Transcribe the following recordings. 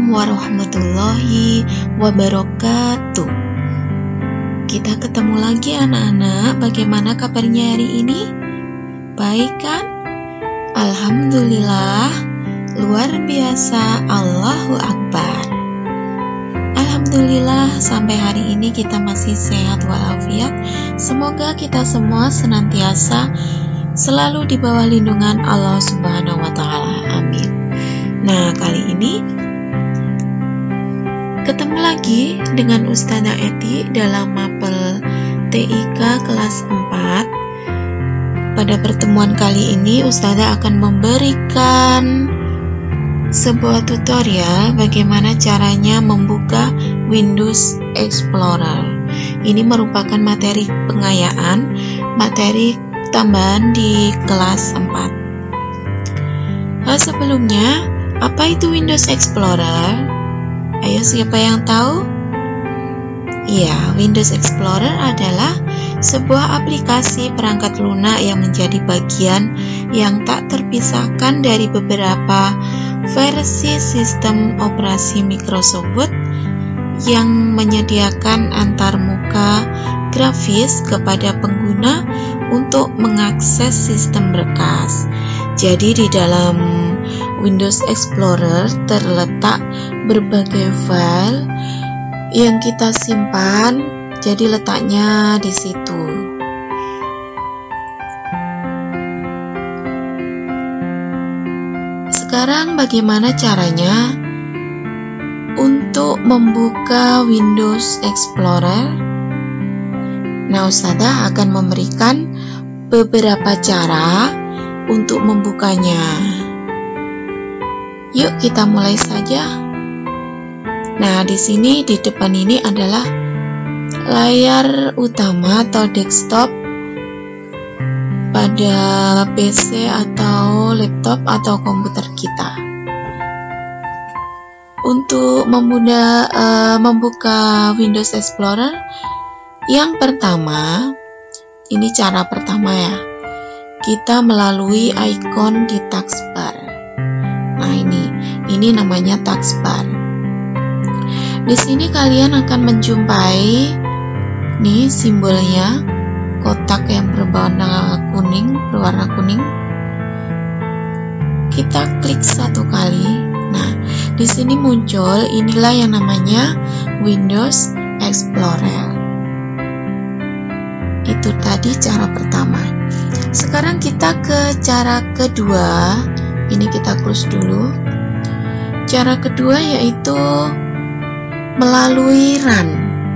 Assalamualaikum warahmatullahi wabarakatuh. Kita ketemu lagi anak-anak. Bagaimana kabarnya hari ini? Baik kan? Alhamdulillah. Luar biasa. Allahu Akbar. Alhamdulillah sampai hari ini kita masih sehat walafiat. Semoga kita semua senantiasa selalu di bawah lindungan Allah Subhanahu wa Ta'ala. Amin. Nah, kali ini ketemu lagi dengan Ustazah Eti dalam mapel TIK kelas 4. Pada pertemuan kali ini Ustazah akan memberikan sebuah tutorial bagaimana caranya membuka Windows Explorer. Ini merupakan materi pengayaan, materi tambahan di kelas 4. Sebelumnya, apa itu Windows Explorer? Ayo, siapa yang tahu? Iya, Windows Explorer adalah sebuah aplikasi perangkat lunak yang menjadi bagian yang tak terpisahkan dari beberapa versi sistem operasi Microsoft yang menyediakan antarmuka grafis kepada pengguna untuk mengakses sistem berkas. Jadi di dalam Windows Explorer terletak berbagai file yang kita simpan, jadi letaknya di situ. Sekarang bagaimana caranya untuk membuka Windows Explorer? Nah, Ustazah akan memberikan beberapa cara untuk membukanya. Yuk kita mulai saja. Nah, di sini di depan ini adalah layar utama atau desktop pada PC atau laptop atau komputer kita. Untuk membuka Windows Explorer, yang pertama, ini cara pertama ya, kita melalui ikon di taskbar. Nah, ini namanya taskbar. Di sini kalian akan menjumpai nih simbolnya, kotak yang berwarna kuning. Kita klik satu kali. Nah, di sini muncul inilah yang namanya Windows Explorer. Itu tadi cara pertama. Sekarang kita ke cara kedua. Ini kita close dulu. Cara kedua yaitu melalui run.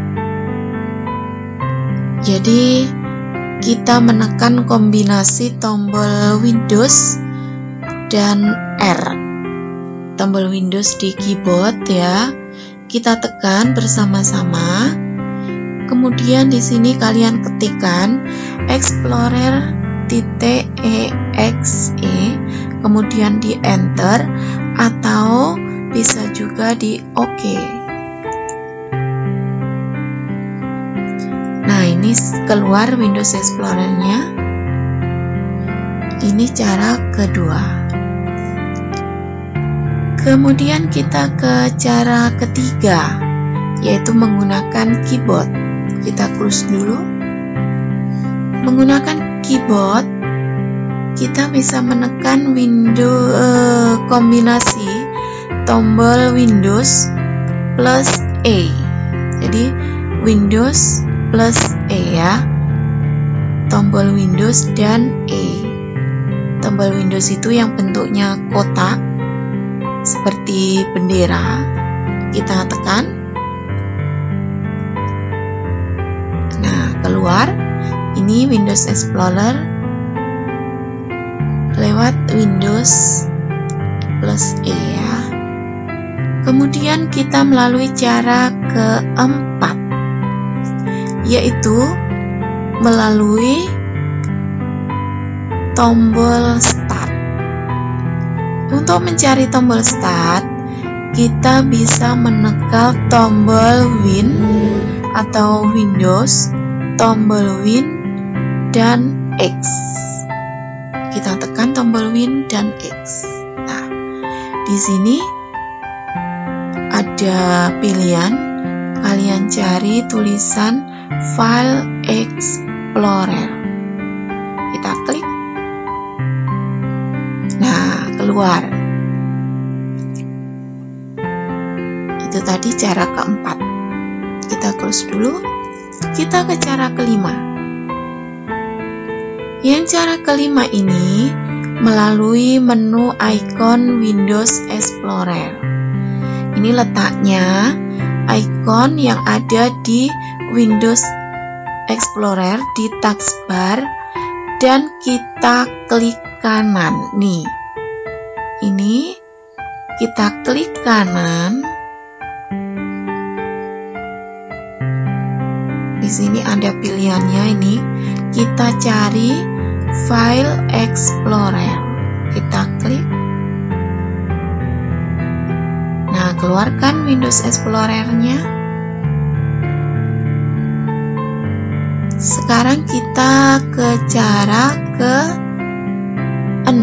Jadi kita menekan kombinasi tombol Windows dan R. Tombol Windows di keyboard ya. Kita tekan bersama-sama. Kemudian di sini kalian ketikkan explorer.exe, kemudian di enter atau bisa juga di OK. Nah, ini keluar Windows Explorer-nya. Ini cara kedua. Kemudian kita ke cara ketiga, yaitu menggunakan keyboard. Kita close dulu. Menggunakan keyboard, kita bisa menekan kombinasi tombol Windows plus E. Jadi Windows plus E ya. Tombol Windows dan E. Tombol Windows itu yang bentuknya kotak seperti bendera. Kita tekan. Nah, keluar ini Windows Explorer lewat Windows plus E ya. Kemudian kita melalui cara keempat, yaitu melalui tombol start. Untuk mencari tombol start, kita bisa menekan tombol Win atau Windows, tombol Win dan X. Kita tekan tombol Win dan X. Nah, di sini ada pilihan, kalian cari tulisan File Explorer. Kita klik. Nah, keluar. Itu tadi cara keempat. Kita close dulu. Kita ke cara kelima. Yang cara kelima ini melalui menu icon Windows Explorer. Ini letaknya icon yang ada di Windows Explorer di taskbar dan kita klik kanan. Nih, ini kita klik kanan. Di sini ada pilihannya, ini kita cari File Explorer. Kita klik. Nah, keluarkan Windows Explorer-nya. Sekarang kita ke cara ke-6,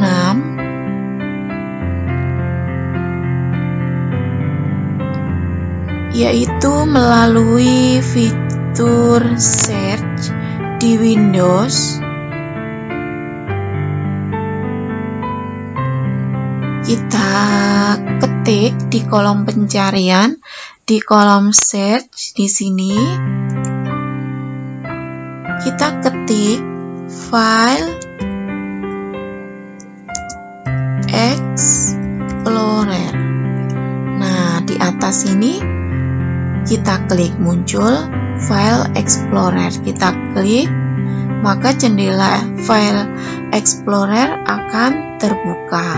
yaitu melalui fitur search di Windows. Kita ketik di kolom pencarian, di kolom search di sini. Kita ketik File Explorer. Nah, di atas ini kita klik, muncul File Explorer. Kita klik, maka jendela File Explorer akan terbuka.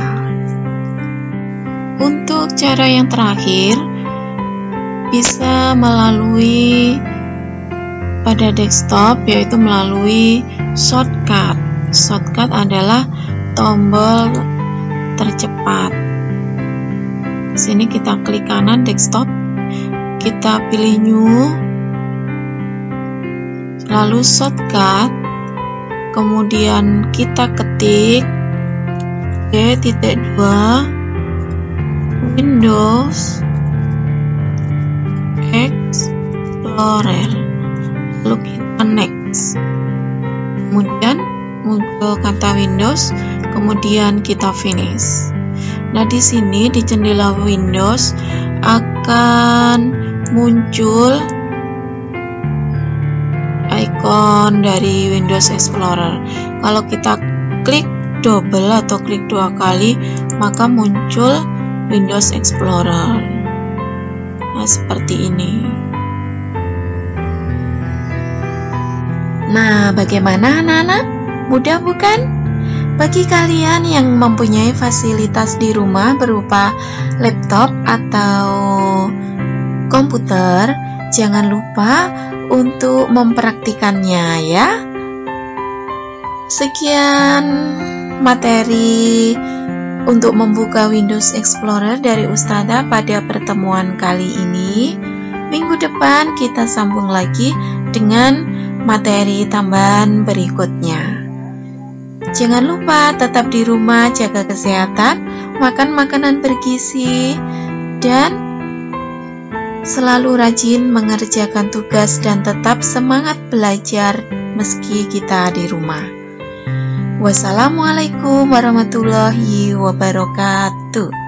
Untuk cara yang terakhir, bisa melalui pada desktop, yaitu melalui shortcut. Shortcut adalah tombol tercepat. Sini kita klik kanan desktop, kita pilih new, lalu shortcut, kemudian kita ketik G.2 Windows Explorer, lalu kita next, kemudian muncul kata Windows, kemudian kita finish. Nah, di sini di jendela Windows akan muncul icon dari Windows Explorer. Kalau kita klik double atau klik 2 kali, maka muncul Windows Explorer. Nah, seperti ini. Nah, bagaimana anak-anak? Mudah bukan? Bagi kalian yang mempunyai fasilitas di rumah berupa laptop atau komputer, jangan lupa untuk mempraktikannya ya. Sekian materi untuk membuka Windows Explorer dari Ustazah pada pertemuan kali ini. Minggu depan kita sambung lagi dengan materi tambahan berikutnya. Jangan lupa tetap di rumah, jaga kesehatan, makan makanan bergizi, dan selalu rajin mengerjakan tugas dan tetap semangat belajar meski kita di rumah. Wassalamualaikum warahmatullahi wabarakatuh.